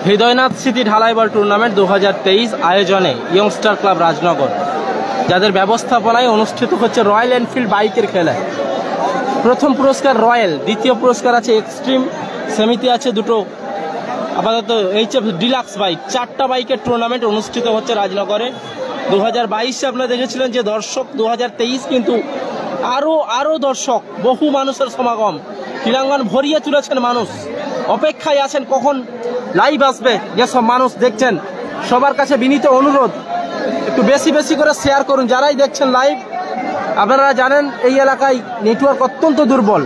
হৃদয়নাথ স্মৃতি ঢালাই বল টুর্নামেন্ট 2023 আয়োজনে ইয়ংস্টার ক্লাব রাজনগর, যাদের ব্যবস্থাপনায় অনুষ্ঠিত হচ্ছে রয়্যাল এনফিল্ড বাইকের খেলায়। প্রথম পুরস্কার রয়্যাল, দ্বিতীয় পুরস্কার আছে এক্সট্রিম, সেমিতে আছে দুটো আপাতত এইচএফ ডিলাক্স বাইক। 4টা বাইকের টুর্নামেন্ট অনুষ্ঠিত হচ্ছে রাজনগরে। 2022-এ আপনারা দেখেছিলেন যে দর্শক, 2023 কিন্তু আরো দর্শক, বহু মানুষের সমাগম, ক্রীড়াঙ্গন ভরিয়ে তুলেছেন মানুষ। অপেক্ষায় আছেন কখন লাইভ আসবে। যেসব মানুষ দেখছেন সবার কাছে বিনীত অনুরোধ, একটু বেশি বেশি করে শেয়ার করুন। যারাই দেখছেন লাইভ, আপনারা জানেন এই এলাকায় নেটওয়ার্ক অত্যন্ত দুর্বল,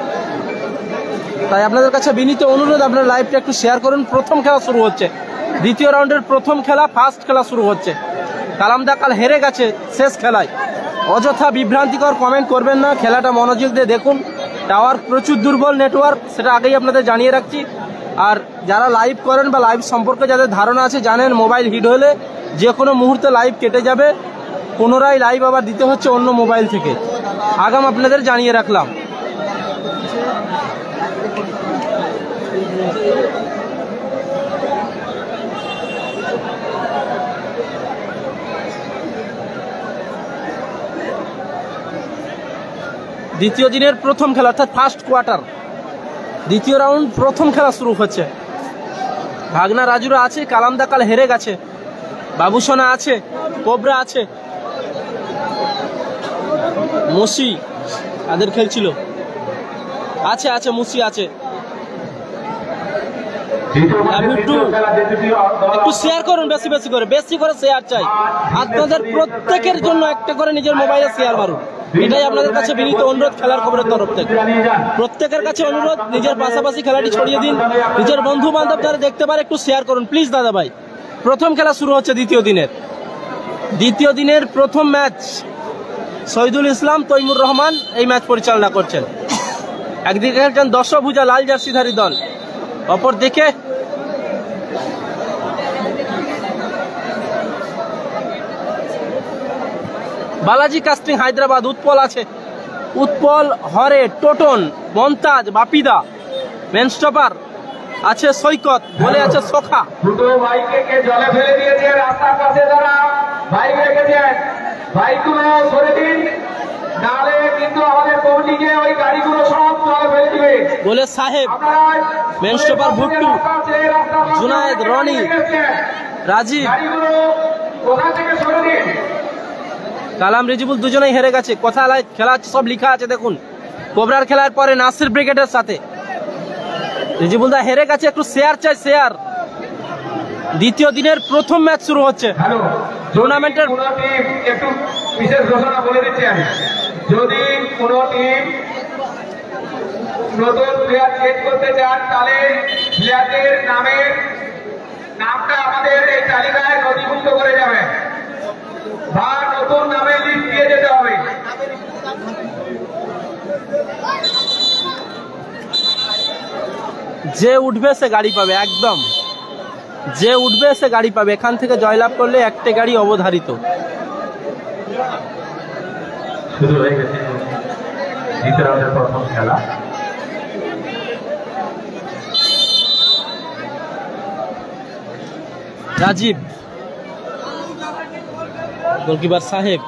তাই আপনাদের কাছে বিনীত অনুরোধ আপনারা লাইভটা একটু শেয়ার করুন। প্রথম খেলা শুরু হচ্ছে, দ্বিতীয় রাউন্ডের প্রথম খেলা, ফার্স্ট খেলা শুরু হচ্ছে। কালামদা কাল হেরে গেছে শেষ খেলায়। অযথা বিভ্রান্তিকর কমেন্ট করবেন না, খেলাটা মনোযোগ দিয়ে দেখুন। টাওয়ার প্রচুর দুর্বল, নেটওয়ার্ক, সেটা আগেই আপনাদের জানিয়ে রাখছি। আর যারা লাইভ করেন বা লাইভ সম্পর্কে যাদের ধারণা আছে, জানেন মোবাইল হিট হলে যে কোনো মুহূর্তে লাইভ কেটে যাবে, পুনরায় লাইভ আবার দিতে হচ্ছে অন্য মোবাইল থেকে। আগাম আপনাদের জানিয়ে রাখলাম। দ্বিতীয় দিনের প্রথম খেলা, অর্থাৎ ফার্স্ট কোয়ার্টার, দ্বিতীয় রাউন্ড, প্রথম খেলা শুরু হচ্ছে। ভাগনা রাজুরা আছে, কালামদা কাল হেরে গেছে, বাবুসোনা আছে, কোবরা আছে, মুসি তাদের খেলছিল, আছে মুসি আছে। একটু শেয়ার করুন, বেশি করে শেয়ার চাই। আপনাদের প্রত্যেকের জন্য একটা করে নিজের মোবাইলে শেয়ার মারুন, এটাই আপনাদের কাছে বিনীত অনুরোধ। খেলার খবরের তরফ থেকে প্রত্যেকের কাছে অনুরোধ, নিজের পাশাপাশি খেলাটি ছড়িয়ে দিন, নিজের বন্ধু বান্ধব যারা দেখতে পারে একটু শেয়ার করুন প্লিজ দাদা ভাই। প্রথম খেলা শুরু হচ্ছে দ্বিতীয় দিনের প্রথম ম্যাচ। শহীদুল ইসলাম, তৈমুর রহমান এই ম্যাচ পরিচালনা করছেন। একদিকে খেলছেন দশভুজা লাল জার্সিধারী দল, অপর দিকে বালাজি কাস্টিং হায়দ্রাবাদ। উৎপল আছে, উৎপল, হরে, টোটন, মন্তাজ, বাপিদা। মেন স্টপার আছে সৈকত, বলে আছে সোখা। দুটো বাইককে জলে ফেলে দিয়েছে, রাস্তার পাশে যারা বাইক রেখেছেন বাইকগুলো সরে দিন, নালে কিন্তু আমাদের কমিটিকে ওই গাড়িগুলো সব জলে ফেলে দিবে বলে সাহেব। Main stopper Bhuttu, Junaid, Rony, Rajib. গাড়িগুলো কোথা থেকে সরে দিন। কালাম, রেজিবুল দুজনেই হেরে গেছে। কোথায় খেলা সব লেখা আছে দেখুন। কোবরার খেলার পরে নাসির ব্রিগেডের সাথে রেজিবুল দা হেরে গেছে, একটু শেয়ার চাই, শেয়ার। দ্বিতীয় দিনের প্রথম ম্যাচ শুরু হচ্ছে টুর্নামেন্টের। একটু বিশেষ ঘোষণা বলে দিচ্ছি আমি, যদি কোন টিম নতুন প্লেয়ার চেঞ্জ করতে চান, তাহলে প্লেয়ারদের নামটা আমাদের এই তালিকায় নথিভুক্ত করে যাবে বা নতুন নামে লিস্ট দিয়ে যেতে হবে। যে উঠবে সে গাড়ি পাবে, একদম যে উঠবে সে গাড়ি পাবে। এখান থেকে জয়লাভ করলে একটা গাড়ি অবধারিত। শুরু হয়ে গেছে দ্বিতীয় রাউন্ডের প্রথম খেলা। রাজীব, গোলকিপার সাহেব।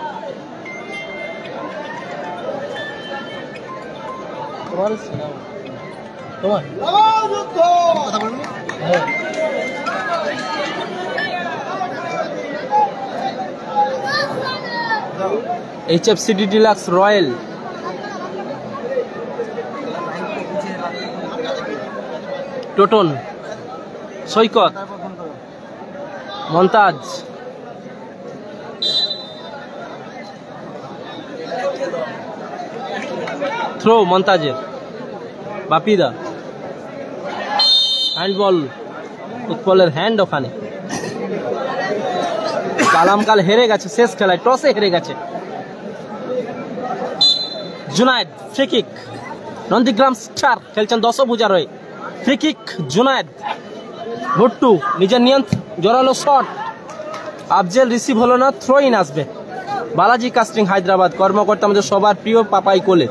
তোমার HFCD deluxe royal, Toton, Saikat, Montaj, throw মন্তাজের, বাপিদা, হ্যান্ডবল, উৎপলের হ্যান্ড ওখানে। কালাম কাল হেরে গেছে শেষ খেলায়, টসে হেরে গেছে। Junaid, free kick. Nandigram star খেলছেন দশভুজার হয়ে, ফ্রি কিক জুনায়েদ। ভুট্টু নিজের জোরালো শট, আফজেল রিসিভ হলো না, থ্রো ইন আসবে। বালাজি কাস্টিং হায়দ্রাবাদ, কর্মকর্তা আমাদের সবার প্রিয় পাপাই কোলে।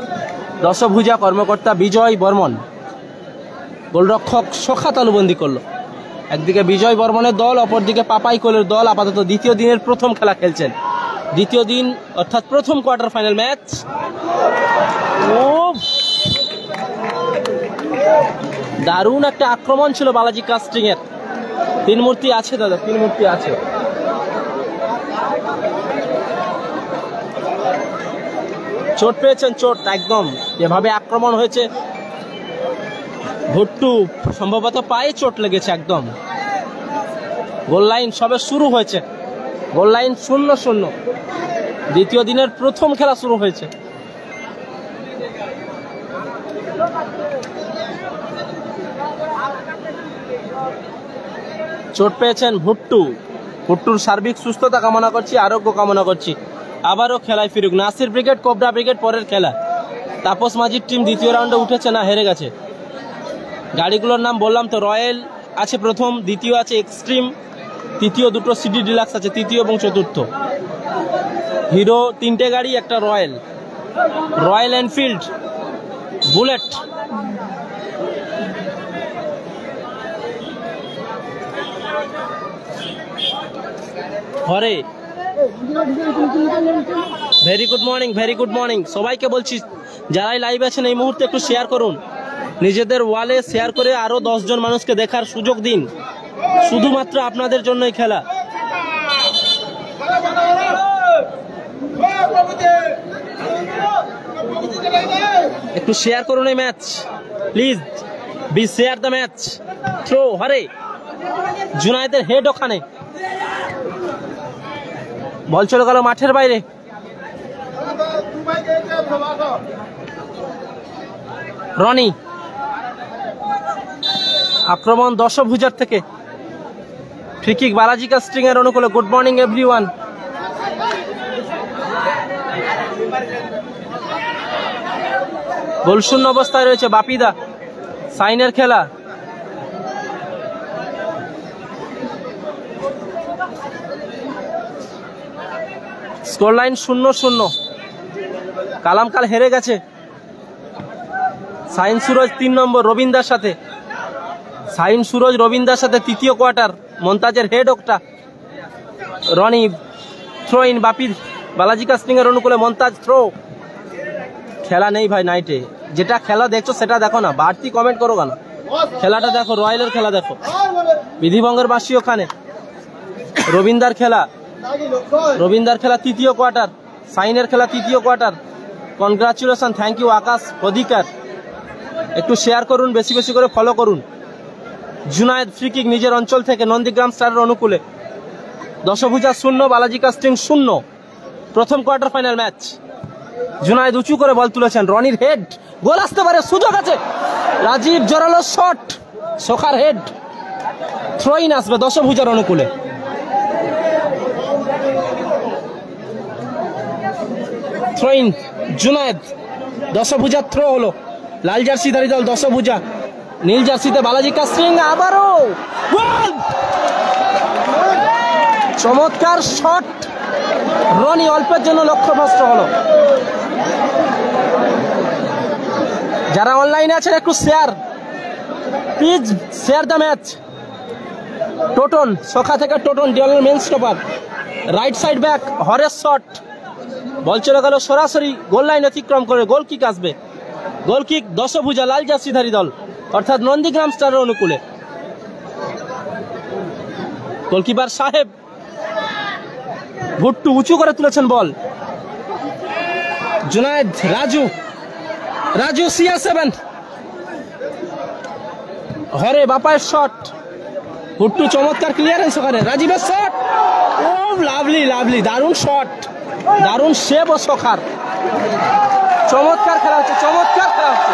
দশভুজা কর্মকর্তা বিজয় বর্মন, গোলরক্ষক সোখা তালুবন্দি করলো। একদিকে বিজয় বর্মনের দল, অপরদিকে পাপাই কোলের দল আপাতত দ্বিতীয় দিনের প্রথম খেলা খেলছেন। দ্বিতীয় দিন অর্থাৎ প্রথম কোয়ার্টার ফাইনাল ম্যাচ। দারুণ একটা আক্রমণ ছিল বালাজি কাস্টিং এর। তিন মূর্তি আছে দাদা, তিন মূর্তি আছে। চোট পেয়েছেন, চোট একদম যেভাবে আক্রমণ হয়েছে। ভুট্টু সম্ভবত পায়ে চোট লেগেছে একদম। গোল লাইন সবে শুরু হয়েছে, গোল লাইন 0-0। দ্বিতীয় দিনের প্রথম খেলা শুরু হয়েছে। চোট পেয়েছেন ভুট্টু। ভুট্টুর সার্বিক সুস্থতা কামনা করছি, আরোগ্য কামনা করছি। আবারও খেলায় ফিরুক নাসির ব্রিগেড, কোবরা ব্রিগেড পরের খেলা। তাপস মাঝির টিম দ্বিতীয় রাউন্ডে উঠেছে না হেরে গেছে। গাড়িগুলোর নাম বললাম তো, রয়্যাল আছে প্রথম, দ্বিতীয় আছে এক্সট্রিম, তৃতীয় দুটো সিডি ডিলাক্স আছে, তৃতীয় এবং চতুর্থ। হিরো তিনটে গাড়ি, একটা Royal, Royal Enfield Bullet. Hare very good morning, very good morning সবাইকে বলছি, যারাই লাইভ আছেন এই মুহূর্তে একটু শেয়ার করুন, নিজেদের ওয়ালে শেয়ার করে আরো 10 জন মানুষকে দেখার সুযোগ দিন। শুধুমাত্র আপনাদের জন্যই খেলা। একটু শেয়ার করুন এই match please, be share the match. Throw Hare, জুনায়েদের হেড ওখানে, বল চলে গেল মাঠের বাইরে। রনি আক্রমণ দশভুজার থেকে, ফ্রি কিক বালাজি কাস্টিং এর অনুকূলে। Good morning everyone. গোলশূন্য অবস্থায় রয়েছে বাপিদা। সাইনের খেলা, স্কোর লাইন 0-0। কালামকাল হেরে গেছে। সাইন সুরজ 3 নম্বর রবীন্দার সাথে, সাইন সুরজ রবীন্দার সাথে তৃতীয় কোয়ার্টার। মন্তাজের হেড ওকটা। Rony throw in, Bapi Balaji casting এর অনুকূলে মন্তাজ থ্রো। খেলা নেই ভাই নাইটে, যেটা খেলা দেখছো সেটা দেখো না, বাড়তি কমেন্ট করো কেন? খেলাটা দেখো, রয়্যালের খেলা দেখো। বিধিভঙ্গের বাসী ওখানে। রবীন্দার খেলা, রবীন্দার খেলা তৃতীয় কোয়ার্টার। সাইনের খেলা তৃতীয় quarter. Congratulation, thank you Akash Adhikar. একটু শেয়ার করুন, বেশি বেশি করে ফলো করুন। জুনায়েদ ফ্রি কিক নিজের অঞ্চল থেকে নন্দীগ্রাম স্টারের অনুকূলে। দশভুজা 0, বালাজি কাস্টিং 0। প্রথম কোয়ার্টার ফাইনাল ম্যাচ। জুনায়েদ উঁচু করে বল তুলেছেন, রনির হেড, গোল আসতে পারে, সুযোগ আছে। রাজীব জোরালো শট, সোখার হেড, থ্রো ইন আসবে দশভুজার অনুকূলে। থ্রো ইন জুনায়েদ, দশভুজার থ্রো হলো। লাল জার্সিধারী দল দশভুজা, নীল জার্সিতে বালাজি কাস্টিং। আবারও গোল, চমৎকার শট। রনি অল্পের জন্য লক্ষ্যভ্রষ্ট হলো। যারা অনলাইনে আছেন একটু share please, share the match. Toton Sokha থেকে, টোটন ডিওলের main stopper, right side back. হরের শট, বল চলে গেল সরাসরি গোল লাইন অতিক্রম করে। গোল কিক আসবে, গোল কিক দশভুজা লাল জার্সিধারী দল অর্থাৎ নন্দীগ্রাম স্টারের অনুকূলে। গোলকিপার সাহেব। ভুট্টু উঁচু করে তুলেছেন বল। জুনায়েদ, রাজু, রাজু CR7। হরে বাপায়ের শট, ভুট্টু চমৎকার ক্লিয়ারেন্স ওখানে। রাজীবের শট, ও লাভলি লাভলি, দারুণ শট, দারুণ সেভ ও সখার। চমৎকার খেলা হচ্ছে, চমৎকার খেলা হচ্ছে।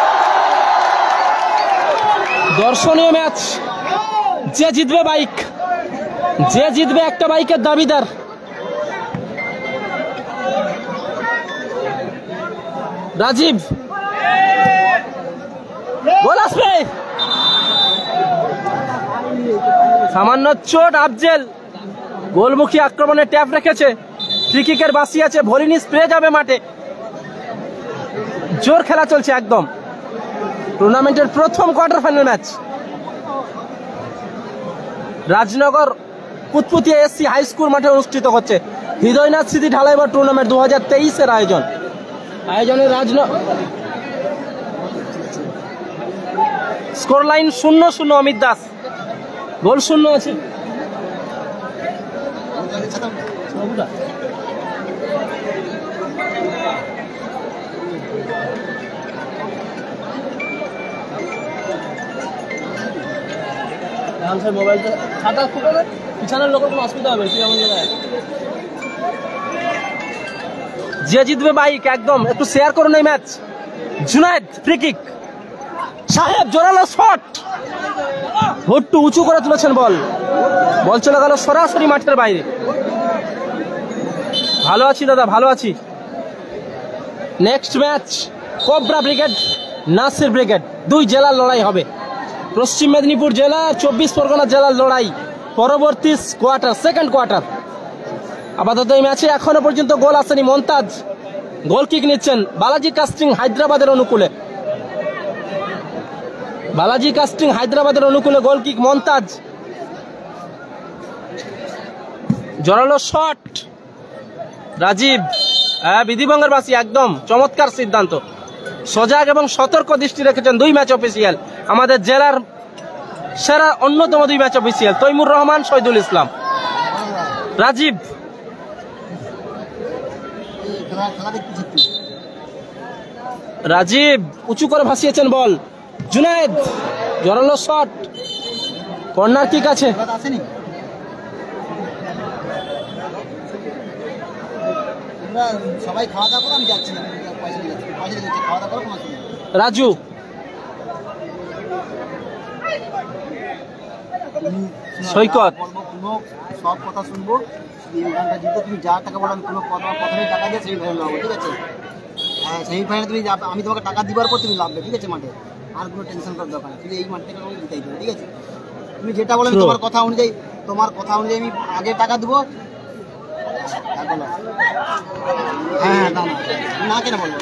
দর্শনীয় ম্যাচ। যে জিতবে বাইক, যে জিতবে একটা বাইকের দাবিদার। রাজীব, গোল আসবে। সামান্য চোট আফজেল, গোলমুখী আক্রমণে ট্যাপ রেখেছে। ফ্রি কিকের বাসি আছে, ভলিনি স্প্রে যাবে মাঠে। জোর খেলা চলছে একদম। টুর্নামেন্টের প্রথম quarter final match. Rajnagar Kutputia SC high school মাঠে অনুষ্ঠিত হচ্ছে হৃদয়নাথ স্মৃতি ঢালাইবার টুর্নামেন্ট 2023-এর আয়োজনে Rajnagar. Score line 0-0। Amit Das goal শূন্য আছে। মোবাইলটা ছাতা ফুটে পিছনের লোকের কোনো অসুবিধা হবে যে জিতবে বাইক একদম একটু শেয়ার করুন এই ম্যাচ। জুনায়েদ ফ্রি কিক, সাহেব জোরালো শট, ভুট্টু উঁচু করে তুলেছেন বল চলে গেল সরাসরি মাঠের বাইরে। ভালো আছি দাদা, ভালো আছি। Next match cobra brigade Nasir brigade, দুই জেলার লড়াই হবে। পশ্চিম মেদিনীপুর জেলা 24 পরগনা জেলার লড়াই পরবর্তী কোয়ার্টার, সেকেন্ড কোয়ার্টার। আপাতত এই ম্যাচে এখনো পর্যন্ত গোল আসেনি। মন্তাজ গোল কিক নিচ্ছেন বালাজি কাস্টিং হায়দ্রাবাদের অনুকূলে। বালাজি কাস্টিং হায়দ্রাবাদের অনুকূলে গোল কিক মন্তাজ। জোরালো শট রাজীব, বিধিভঙ্গের বাসী একদম চমৎকার সিদ্ধান্ত। সজাগ এবং সতর্ক দৃষ্টি রেখেছেন দুই ম্যাচ অফিসিয়াল, আমাদের জেলার সেরা অন্যতম দুই ম্যাচ অফিসিয়াল তৈমুর রহমান, শহীদুল ইসলাম। রাজীব রাজীব উঁচু করে ভাসিয়েছেন বল। জুনায়েদ জোরালো শট, কর্নার কিক আছে। সবাই খাওয়া দাওয়া করো, আমি যাচ্ছি না, খাওয়া দাওয়া করো। রাজু সৈকত সব কথা শুনবো, তুমি যা টাকা বলো কোনো প্রথমে টাকা দিয়ে সেমিফাইনাল লাভ, ঠিক আছে? হ্যাঁ, সেমিফাইনালে তুমি আমি তোমাকে টাকা দিবার পর তুমি লাভবে, ঠিক আছে? মাঠে আর কোনো টেনশন করার দরকার নেই, তুমি এই মাঠ থেকে আমাকে জিতাই দেবে, ঠিক আছে? তুমি যেটা বলো তোমার কথা অনুযায়ী আমি আগে টাকা দেবো। হ্যাঁ না কেন বলবো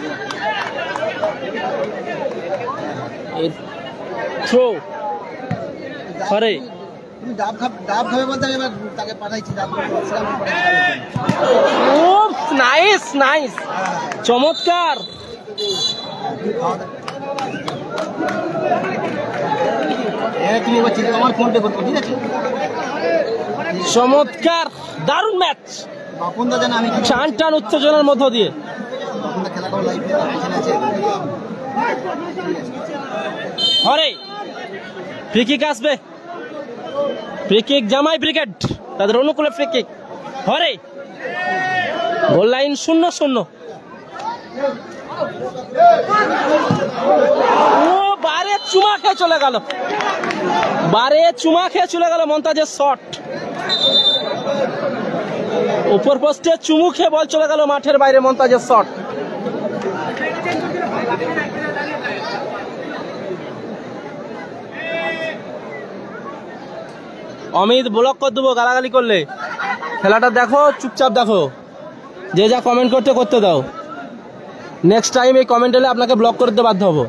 থ্রো করে তুমি ডাব খাবে বলতে আমি এবার তাকে পাঠাইছি। নাইস নাইস, চমৎকার। তুমি এবার আমার ফোন পে করবো, ঠিক আছে? চমৎকার, দারুণ ম্যাচ। বাপুন দা জানে আমি টান টান উত্তেজনার মধ্য দিয়ে বাপুন দা খেলা করো লাইভে আছে। হরে ফ্রি কিক আসবে, ফ্রি কিক জামাই ব্রিগেড তাদের অনুকূলে free kick. Hare goal line 0-0। ও বারে চুমা খেয়ে চলে গেল, মন্তাজের শট উপর পোস্টে চুমু খেয়ে বল চলে গেল মাঠের বাইরে, মন্তাজের শট। অমিত ব্লক করে দেবো গালাগালি করলে। খেলাটা দেখো, চুপচাপ দেখো, যে যা কমেন্ট করতে দাও। নেক্সট টাইম এই কমেন্ট এলে আপনাকে ব্লক করতে বাধ্য হবো।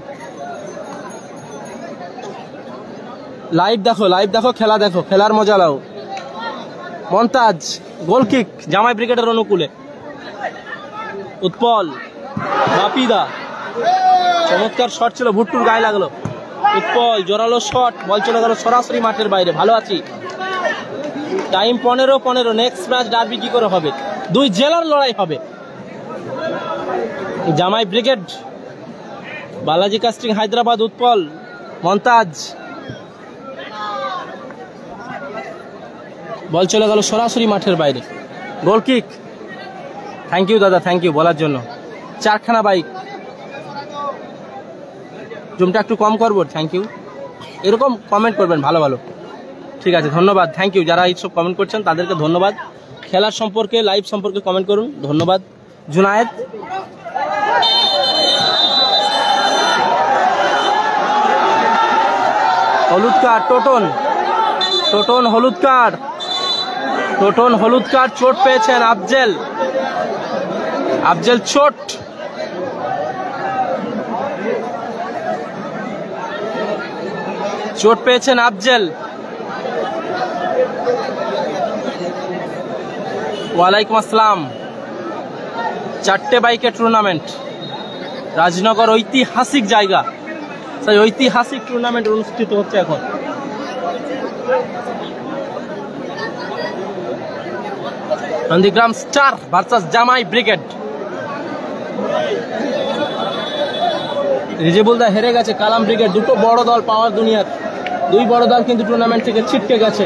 লাইভ দেখো, খেলা দেখো, খেলার মজা লাও। মন্তাজ গোল কিক জামাই ব্রিগেডের অনুকূলে। উৎপল বাপিদা চমৎকার শট ছিল, ভুট্টুর গায়ে লাগলো। উৎপল জোরালো শট, বল চলে গেল সরাসরি মাঠের বাইরে। ভালো আছি। টাইম 15-15। নেক্সট ম্যাচ ডার্বি কি করে হবে? দুই জেলার লড়াই হবে। Jamai brigade Balaji casting Hyderabad, Utpal Montaj. Ball চলে গেল সরাসরি মাঠের বাইরে, গোল কিক। থ্যাংক ইউ দাদা, থ্যাংক ইউ বলার জন্য। 4খানা বাইক, জুমটা একটু কম করবো। থ্যাংক ইউ, এরকম কমেন্ট করবেন ভালো ভালো, ঠিক আছে? ধন্যবাদ, থ্যাংক ইউ। যারা এইসব কমেন্ট করছেন তাদেরকে ধন্যবাদ। খেলার সম্পর্কে, লাইভ সম্পর্কে কমেন্ট করুন, ধন্যবাদ। জুনায়েদ হলুদ কার্ড, টোটন হলুদ কার্ড, চোট পেয়েছেন আফজেল চোট পেয়েছেন আফজেল। ওয়ালাইকুম আসসালাম। 4টে বাইকের টুর্নামেন্ট রাজনগর, ঐতিহাসিক জায়গা, সেই ঐতিহাসিক টুর্নামেন্ট অনুষ্ঠিত হচ্ছে এখন। Nandigram star versus Jamai brigade. রিজেবুলদা হেরে গেছে, কালাম ব্রিগেড, দুটো বড় দল পাওয়ার দুনিয়ার, দুই বড় দল কিন্তু টুর্নামেন্ট থেকে ছিটকে গেছে।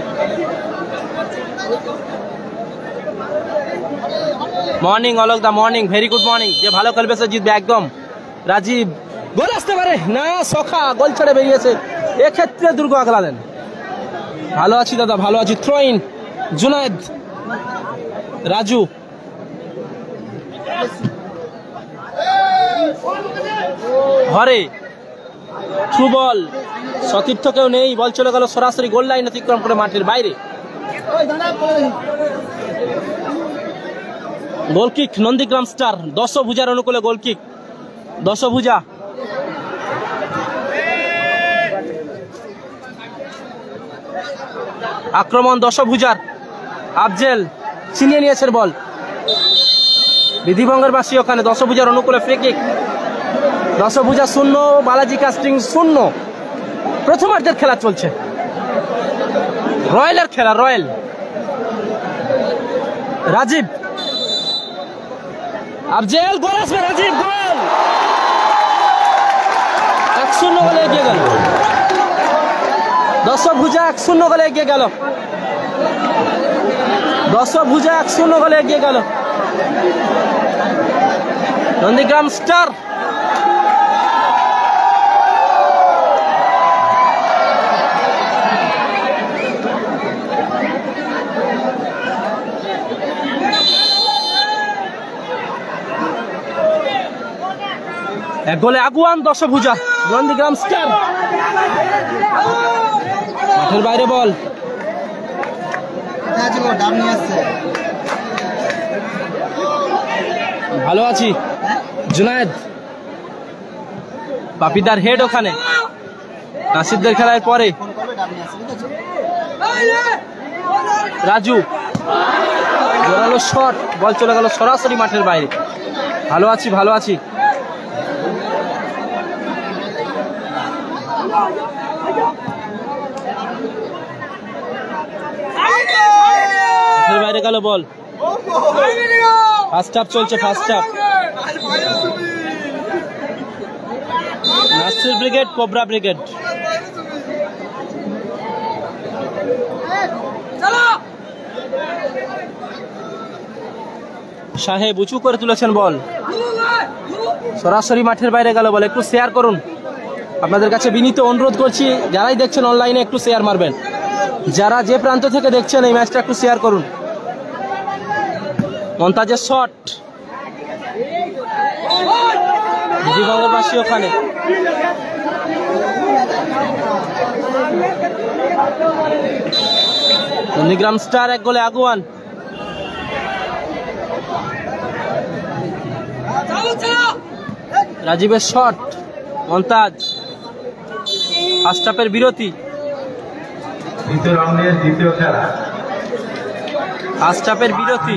মর্নিং অলোক দা, মর্নিং, ভেরি গুড মর্নিং। যে ভালো খেলবে সে জিতবে একদম। রাজীব গোল আসতে পারে না, সখা গোল ছেড়ে বেরিয়েছে, এক্ষেত্রে দুর্গ আগলালেন। ভালো আছি দাদা, ভালো আছি। থ্রো ইন জুনায়েদ, রাজু, ঘরে থ্রু বল, সতীর্থ কেউ নেই, বল চলে গেল সরাসরি গোল লাইন অতিক্রম করে মাঠের বাইরে। গোল কিক নন্দীগ্রাম স্টার, দশভুজার অনুকূলে গোল কিক, দশভুজা। আক্রমণ দশভুজার, আফজেল ছিনিয়ে নিয়েছেন বল, বিধিভঙ্গের বাসী ওখানে। দশভুজার অনুকূলে free kick, Dashabhuja 0, Balaji casting 0। প্রথমার্ধের খেলা চলছে, রয়্যালের খেলা, রয়্যাল। রাজীব, আফজেল, গোল আসবে, রাজীব গোল, 1-0 গোলে এগিয়ে গেল দশভুজা, 1-0 গোলে এগিয়ে গেল দশভুজা, 1-0 গোলে এগিয়ে গেল নন্দীগ্রাম স্টার। এক গোলে আগুয়ান দশভুজা, নন্দীগ্রাম স্টার। মাঠের বাইরে বল, ভালো আছি জুনায়েদ, পাপিদার হেড ওখানে, নাসিরদের খেলার পরে। রাজু, জোরালো শট, বল চলে গেল সরাসরি মাঠের বাইরে। ভালো আছি, ভালো আছি। বাইরে গেল বল, ফার্স্ট হাফ চলছে, first half. Nasir brigade, cobra brigade. Saheb উঁচু করে তুলেছেন বল, সরাসরি মাঠের বাইরে গেল বল। একটু শেয়ার করুন, আপনাদের কাছে বিনীত অনুরোধ করছি, যারাই দেখছেন অনলাইনে একটু শেয়ার মারবেন, যারা যে প্রান্ত থেকে দেখছেন এই ম্যাচটা একটু শেয়ার করুন। মন্তাজের শট, বিধিভঙ্গবাসী ওখানে। নন্দীগ্রাম স্টার 1 গোলে আগুয়ান। রাজীবের শট, মন্তাজ। ফার্স্ট হাফের বিরতি, দ্বিতীয় রাউন্ডের দ্বিতীয় খেলা, ফার্স্ট হাফের বিরতি,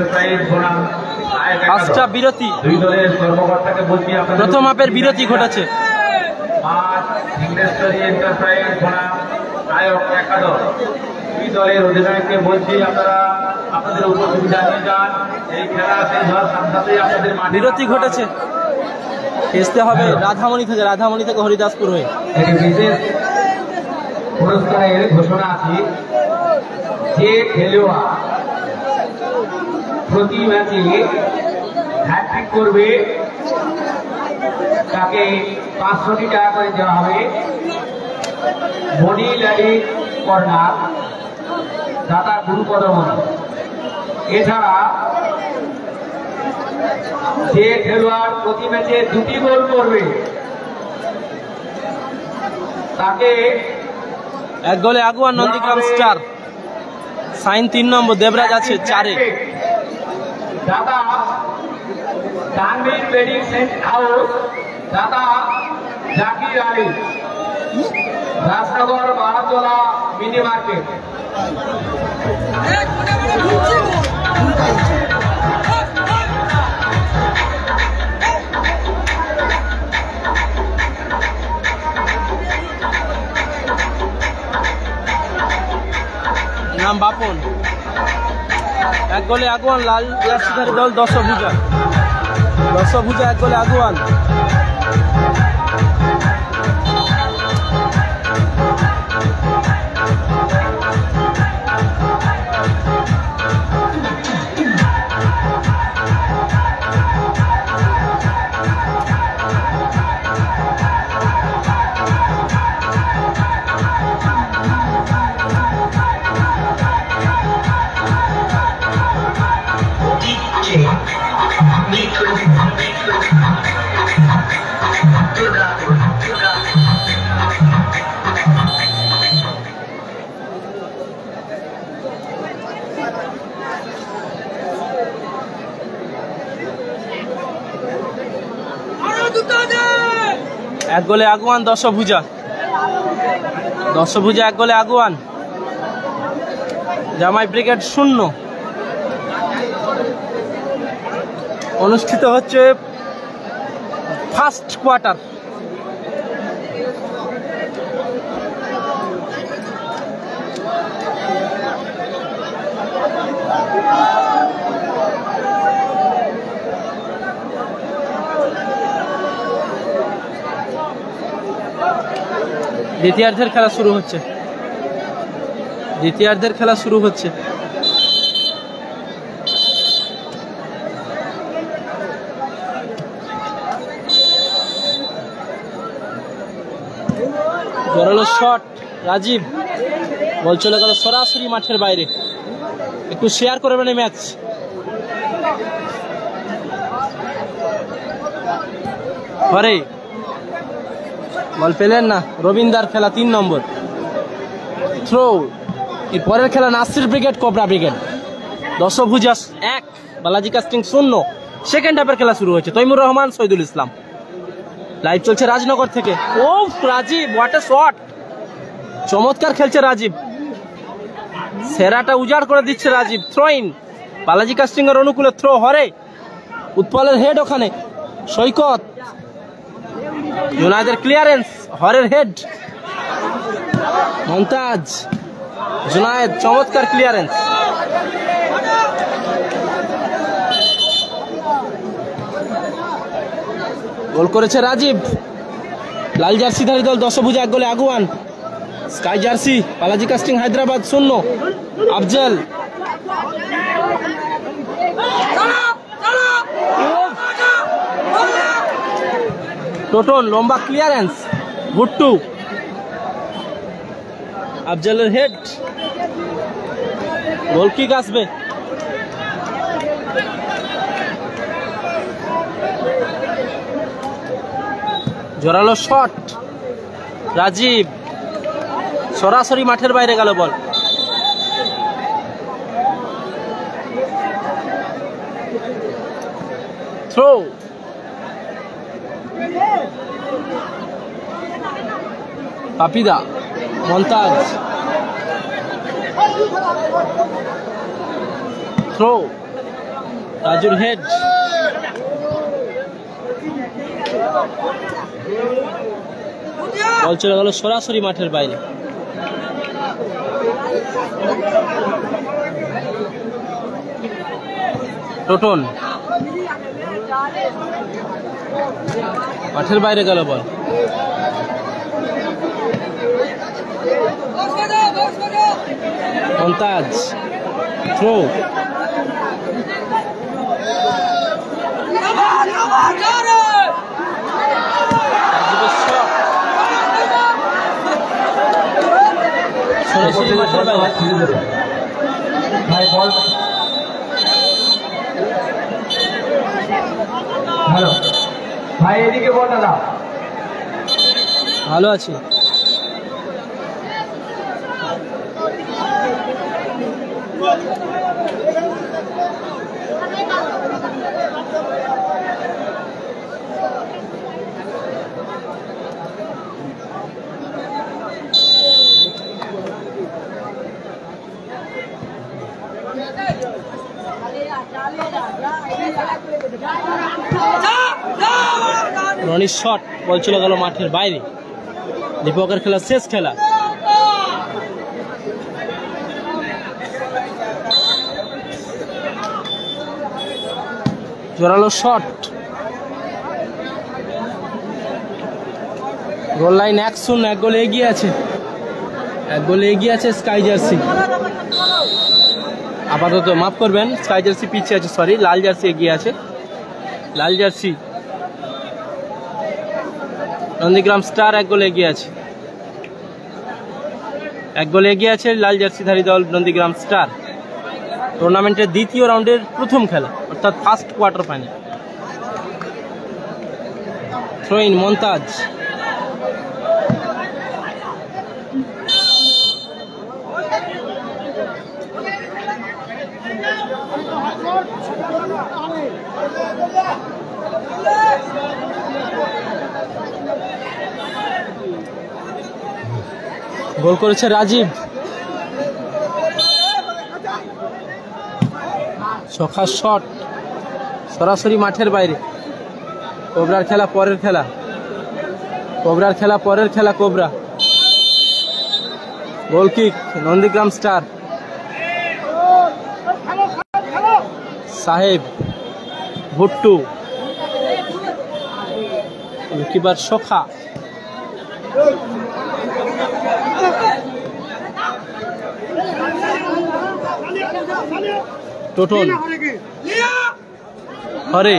ফার্স্ট হাফ বিরতি। দুই দলের কর্মকর্তাকে বলছি প্রথম হাফের বিরতি ঘটেছে। এন্টারপ্রাইজ বনাম আয়োগ একাদশ, দুই দলের অধিনায়ককে বলছি আপনারা আপনাদের উপস্থিতি জানিয়ে যান। এই খেলা শেষ হওয়ার সাথে সাথে আপনাদের বিরতি ঘটেছে, আসতে হবে রাধামণি থেকে, রাধামণি থেকে হরিদাসপুর হয়ে। বিশেষ পুরস্কারের ঘোষণা আছে, যে খেলোয়াড় প্রতি ম্যাচে হ্যাট্রিক করবে তাকে 500 টাকা করে দেওয়া হবে। বডি ল্যাডি কর্নার, দাদা গুরুপদমণি। এছাড়া যে খেলোয়াড় প্রতি ম্যাচে 2টি গোল করবে তাকে 1 গোলে আগুয়ান নন্দীগ্রাম স্টার। সাইন 3 নম্বর, দেবরাজ আছে 4-এ। দাদা তানভীর ওয়েডিং হাউস, দাদা জাকির আলী, রাজনগর বাহাতলা মিনি মার্কেট। নাম বাপন। এক গোলে আগুয়ান লাল জার্সিধারী দল দশভুজা। দশভুজা এক গোলে আগুয়ান। এক গোলে আগুয়ান দশভুজা। দশভুজা এক গোলে আগুয়ান। জামাই ব্রিগেড 0। অনুষ্ঠিত হচ্ছে ফার্স্ট কোয়ার্টার। দ্বিতীয়ার্ধের খেলা শুরু হচ্ছে। দ্বিতীয়ার্ধের খেলা শুরু হচ্ছে। জোরালো শট রাজীব। বল চলে গেল সরাসরি মাঠের বাইরে। একটু শেয়ার করবেন এই ম্যাচ। পরে বল পেলেন না। রবীন্দার খেলা 3 নম্বর। থ্রো। এর পরের খেলা Nasir brigade cobra brigade. Dashabhuja 1 Balaji casting 0। Second হাফের খেলা শুরু হয়েছে। তৈমুর রহমান, শহীদুল ইসলাম। লাইভ চলছে রাজনগর থেকে। ও রাজীব, হোয়াট এ শট! চমৎকার খেলছে রাজীব। সেরাটা উজাড় করে দিচ্ছে রাজীব। থ্রোইন। বালাজি কাস্টিং এর অনুকূলে থ্রো। হরে উৎপলের হেড। ওখানে সৈকত। জুনায়েদের ক্লিয়ারেন্স। হরের হেড। মমতাজ। জুনায়েদ চমৎকার ক্লিয়ারেন্স। গোল করেছে রাজীব। লাল জার্সিধারী দল দশভুজা এক গোলে আগুয়ান। Sky jersey Balaji casting Hyderabad 0। Afzal. Toton লম্বা ক্লিয়ারেন্স। ভুট্টু। আফজলের হেড। গোল কিক আসবে। জোরালো শট রাজীব। সরাসরি মাঠের বাইরে গেল বল। থ্রো। পাপিদা। মন্তাজ। থ্রো। রাজুর হেড। বল চলে গেল সরাসরি মাঠের বাইরে। টোটন। মাঠের বাইরে গেল বল। মমতাজ। থ্রো। সরাসরি মাঠের বাইরে। হ্যালো ভাই, এদিকে বল দাদা। ভালো আছি। রনির শট, বল চলে গেল মাঠের বাইরে। দীপকের খেলা শেষ খেলা। জোরালো শট, গোল লাইন 1-0, 1 গোলে এগিয়ে আছে, 1 গোলে এগিয়ে আছে স্কাই জার্সি। আপাতত মাফ করবেন, স্কাই জার্সি পিছিয়ে আছে, সরি, লাল জার্সি এগিয়ে আছে। লাল জার্সি নন্দীগ্রাম স্টার 1 গোলে এগিয়ে আছে, 1 গোলে এগিয়ে আছে লাল জার্সিধারী দল নন্দীগ্রাম স্টার। টুর্নামেন্টের দ্বিতীয় রাউন্ডের প্রথম খেলা, অর্থাৎ first quarter final. Throw in Montaj, goal করেছে রাজীব। সখা শট সরাসরি মাঠের বাইরে। কোবরার খেলা পরের খেলা, কোবরার খেলা পরের খেলা। Cobra goal kick Nandigram star. Saheb, Bhuttu, কিবার সখা, টোটন, হরে,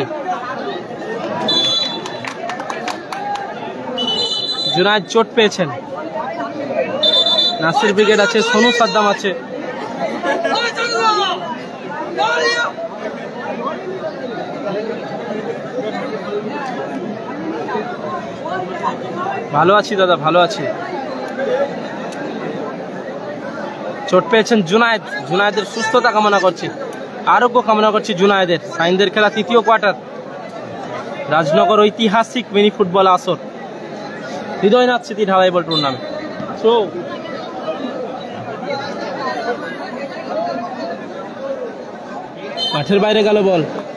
জুনায়েদ চোট পেয়েছেন। নাসির ব্রিগেড আছে, সোনু সাদ্দাম আছে। ভালো আছি দাদা, ভালো আছি। চোট পেয়েছেন জুনায়েদ, জুনায়েদের সুস্থতা কামনা করছি, আরোগ্য কামনা করছি জুনায়েদের। সাইনদের খেলা তৃতীয় কোয়ার্টার, রাজনগর ঐতিহাসিক মিনি ফুটবল আসর, হৃদয়নাথ স্মৃতি ঢালাই বল টুর্নামেন্ট। তো মাঠের বাইরে গেল বল।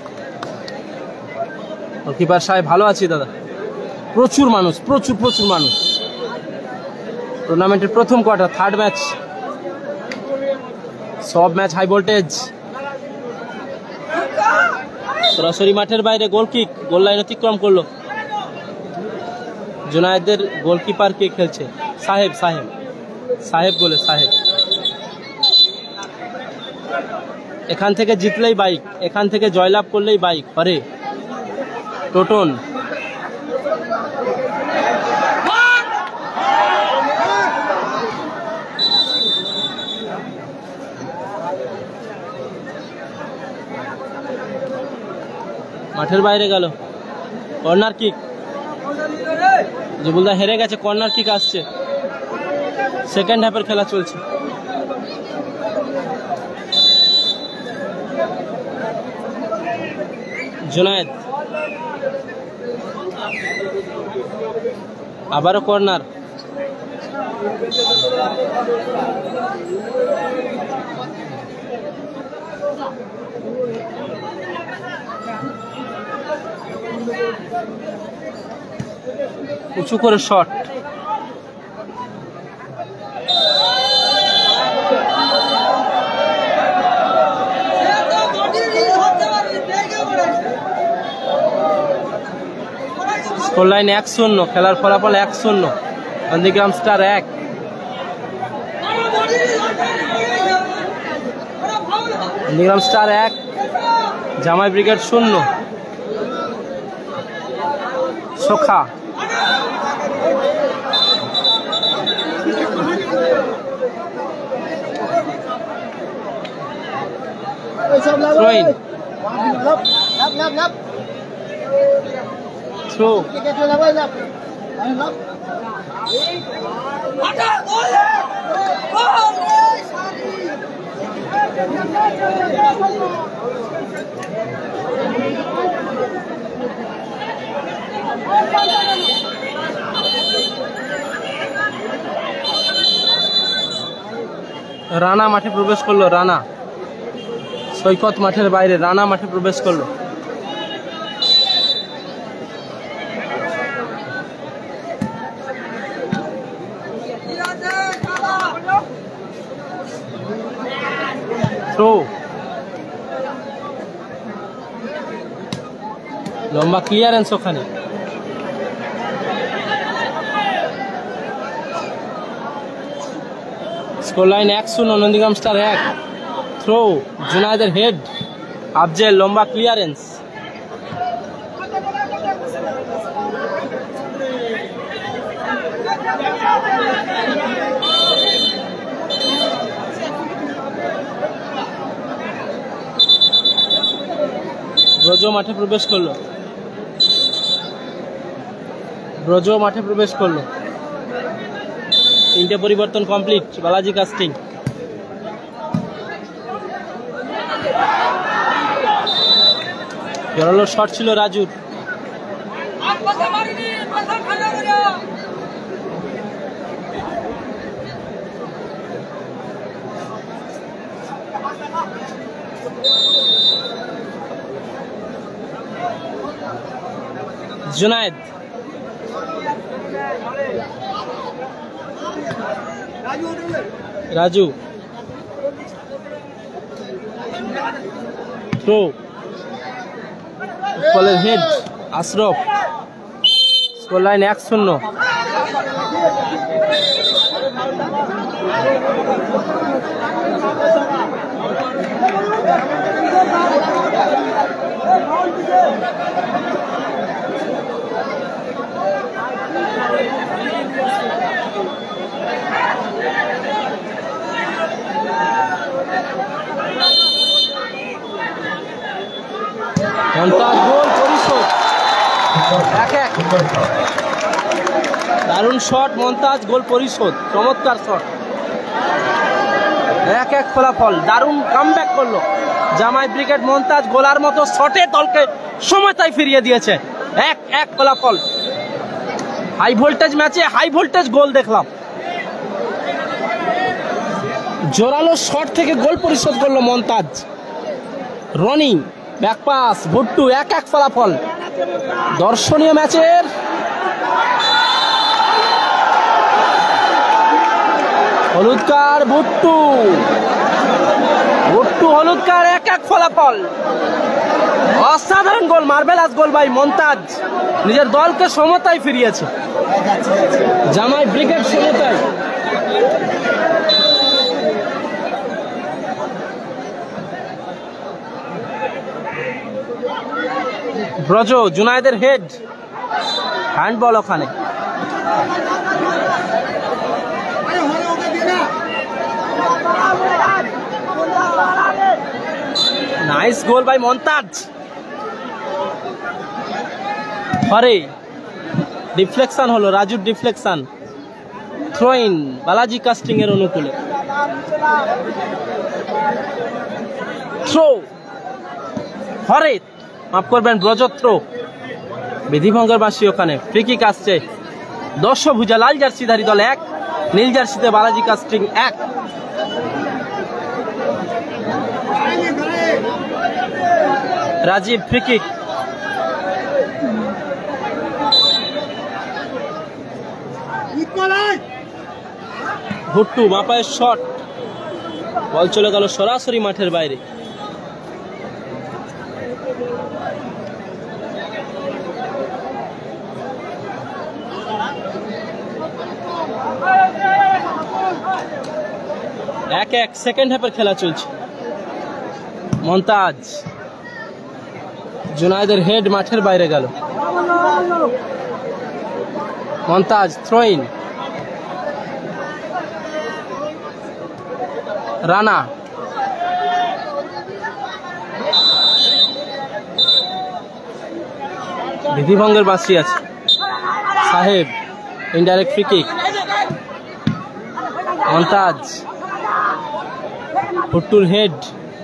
কিপার সাহেব, ভালো আছি দাদা। প্রচুর মানুষ, প্রচুর মানুষ। টুর্নামেন্টের প্রথম কোয়ার্টার, থার্ড ম্যাচ, সব ম্যাচ হাই ভোল্টেজ। সরাসরি মাঠের বাইরে গোল কিক, গোল লাইন অতিক্রম করলো। জুনায়েদের গোলকিপার কে খেলছে? সাহেব, সাহেব, সাহেব গোলে, সাহেব। এখান থেকে জিতলেই বাইক, এখান থেকে জয়লাভ করলেই বাইক। হরে, টোটন, মাঠের বাইরে গেল। কর্নার কিক, জুবুলদা হেরে গেছে, কর্নার কিক আসছে। সেকেন্ড হাফের খেলা চলছে। জুনায়েদ, আবারও কর্নার। উঁচু করে শট, স্কোর লাইন 1-0, খেলার ফলাফল 1-0, নন্দীগ্রাম স্টার 1। নন্দীগ্রাম স্টার 1, জামাই ব্রিগেড 0। সখা, থ্রোইন, থ্রো, রানা মাঠে প্রবেশ করলো। রানা সৈকত মাঠের বাইরে, রানা মাঠে প্রবেশ করলো। থ্রো, লম্বা ক্লিয়ারেন্স ওখানে। Score line 1-0, Nandigram star 1। Throw, জুনায়েদের হেড, আফজেল লম্বা ক্লিয়ারেন্স। ব্রজ মাঠে প্রবেশ করলো, ব্রজ মাঠে প্রবেশ করলো। 3টে পরিবর্তন কমপ্লিট বালাজি কাস্টিং। জোরালো শট ছিল রাজুর। জুনায়েদ, রাজু, থ্রো, বলের head Ashraf. Score line 1-0। Momtaz goal পরিশোধ, 1-1। দারুণ শট, মমতাজ গোল পরিশোধ, চমৎকার শট। 1-1 ফলাফল। দারুণ কামব্যাক করলো জামাই ব্রিগেড। মমতাজ গোলার মতো শটে দলকে সময়টাই ফিরিয়ে দিয়েছে। 1-1 ফলাফল। হাই ভোল্টেজ ম্যাচে হাই ভোল্টেজ গোল দেখলাম। জোরালো শট থেকে গোল পরিশোধ করলো মমতাজ। রনি, ব্যাকপাস, ভুট্টু, 1-1 ফলাফল। দর্শনীয় ম্যাচের হলুদ কার্ড ভুট্টু, ভুট্টু হলুদ কার্ড, 1-1 ফলাফল। অসাধারণ গোল, মার্বেলাস গোল ভাই। মমতাজ নিজের দলকে সমতায় ফিরিয়েছে। জামাই ব্রিগেড সমতায়। ব্রজ, জুনায়েদের হেড, হ্যান্ডবল ওখানে। Nice goal by Momtaz. হরে, ডিফ্লেকশন হলো, রাজুর ডিফ্লেকশন। থ্রোইন বালাজি কাস্টিং এর অনুকূলে। থ্রো, হরে, মাফ করবেন, ব্রজত্র। বিধিভঙ্গের বাসী ওখানে। ফ্রি কিক আসছে। দর্শভুজা লাল জার্সিধারী দল 1, নীল জার্সিতে Balaji casting 1। Rajib free kick. Bhuttu মাপায়ের শট, বল চলে গেল সরাসরি মাঠের বাইরে। এক সেকেন্ড হাফের খেলা চলছে। মমতাজ, জুনায়েদের হেড মাঠের বাইরে গেল। মমতাজ থ্রোইন, রানা, বিধিভঙ্গের বাঁশি আছে। সাহেব, ইনডাইরেক্ট ফ্রি কিক। মমতাজ, ভুট্টুর হেড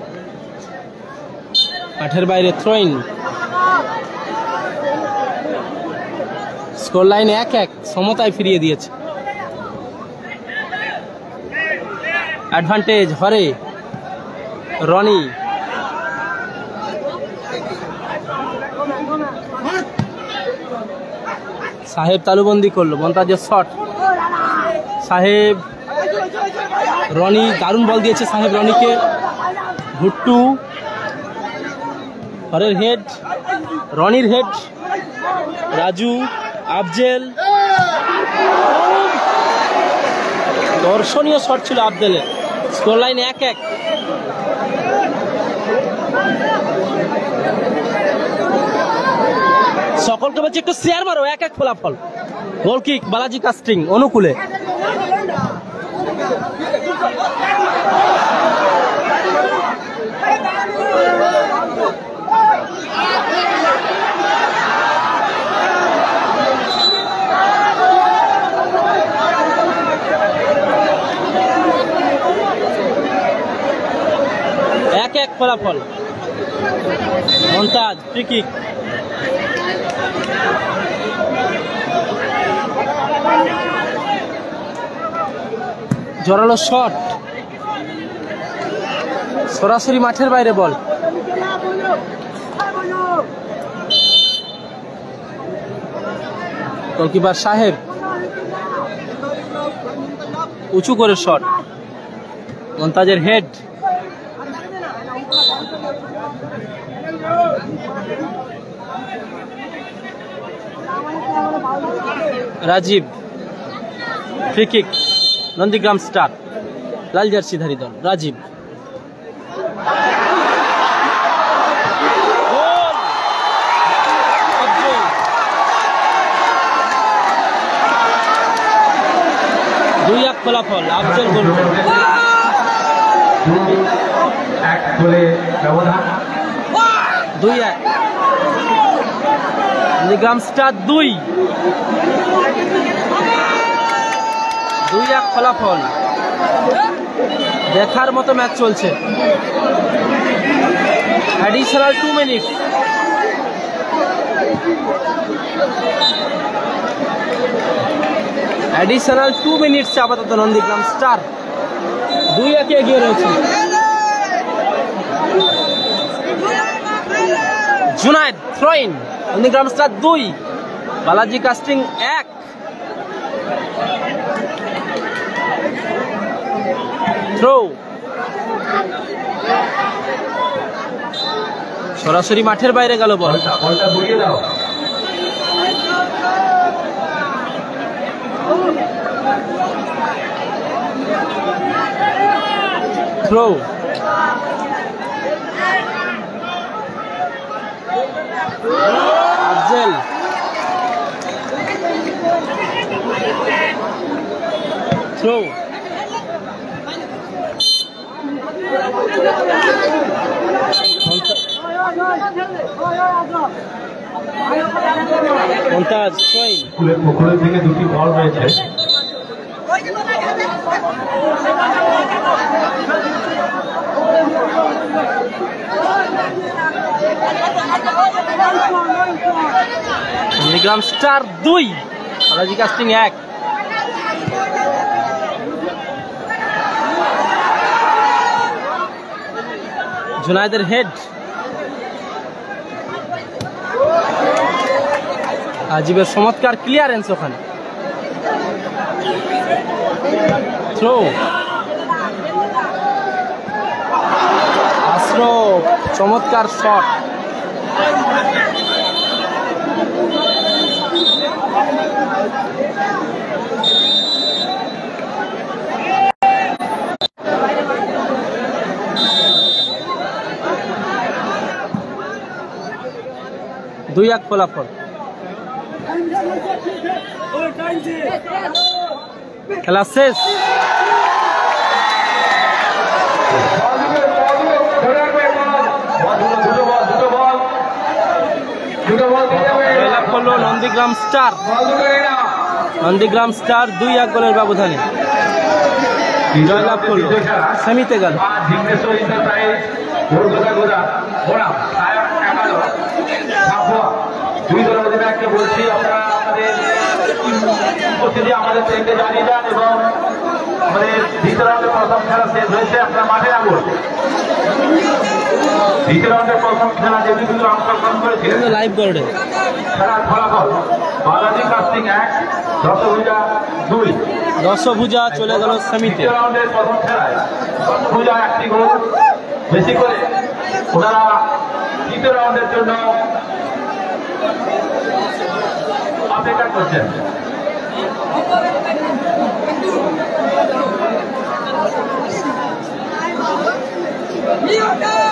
মাঠের বাইরে। থ্রোইন। স্কোর লাইন 1-1, সমতায় ফিরিয়ে দিয়েছে। অ্যাডভান্টেজ হরে। রনি, সাহেব তালুবন্দি করলো, মন্তাজের শট, সাহেব রনি দারুণ বল দিয়েছে সাহেব রনিকে, ভুট্টু হরের হেড, রনির হেড, রাজু, আফজেল, দর্শনীয় শট ছিল আফজেলের। Score line 1-1। সকলকে বলছি একটু শেয়ার মারো, 1-1 ফলাফল। গোল কিক বালাজি কাস্টিং অনুকূলে। এক ফলাফল। মন্তাজ ফ্রি কিক, জোরালো শট, সরাসরি মাঠের বাইরে বল। গোলকিপার সাহেব উঁচু করে শট, মন্তাজের head, Rajib free kick, Nandigram star লাল জার্সিধারী দল। রাজীব দুই এক ফলাফল। আফজল গোল, 2-1। নন্দীগ্রাম স্টার 2-1 ফলাফল। দেখার মতো ম্যাচ চলছে। Additional 2 minute. অ্যাডিশনাল 2 মিনিটস আপাতত নন্দীগ্রাম স্টার 2-1 এগিয়ে রয়েছে। Junaid throw in, Nandigram star 2, Balaji casting 1। Throw সরাসরি মাঠের বাইরে গেল ball. Throw Afzal, throw Montaj throw in, পুকুরের দিকে দুটি বল রয়েছে। Nandigram star 2, Balaji casting 1। জুনায়েদের হেড, আজিবের চমৎকার ক্লিয়ারেন্স ওখানে। থ্রো আশরফ, চমৎকার শট, দুই এক ফলাফল। খেলা শেষ। নন্দীগ্রাম স্টার, নন্দীগ্রাম স্টার 2-1 গোলের ব্যবধানে জয়লাভ করল, সেমিতে গেল। দুই দলের অধিনায়ককে বলছি আপনারা আপনাদের উপস্থিতি আমাদের ট্রেনকে জানিয়ে যান এবং আমাদের দ্বিতীয় রাউন্ডের প্রথম খেলা শেষ হয়েছে। আপনারা মাঠে আসুন। দ্বিতীয় রাউন্ডের প্রথম খেলা যেগুলো অংশগ্রহণ করেছিলেন লাইভ বোর্ডে খেলার ফলাফল বালাজি কাস্টিং 1, দশভুজা 2। দশভুজা চলে গেল সেমিতে। রাউন্ডের প্রথম খেলায় দশভুজা একটি গোল বেশি করে ওনারা তৃতীয় রাউন্ডের জন্য অপেক্ষা করছেন।